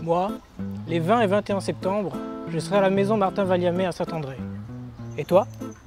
Moi, les 20 et 21 septembre, je serai à la maison Martin Valiamé à Saint-André. Et toi?